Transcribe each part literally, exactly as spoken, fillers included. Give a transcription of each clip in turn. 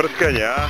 prskanje, a?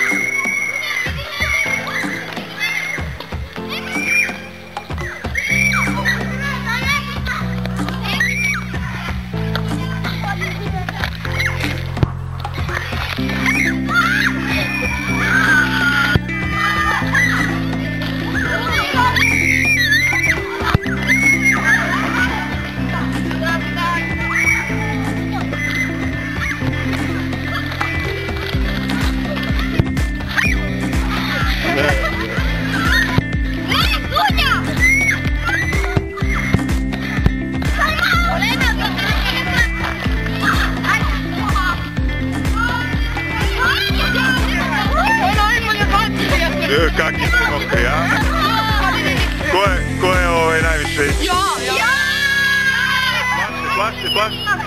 Kaki si mokri, a? Ko je, ko je ovaj najviše? Ja, ja! Plaši, plaši, plaši.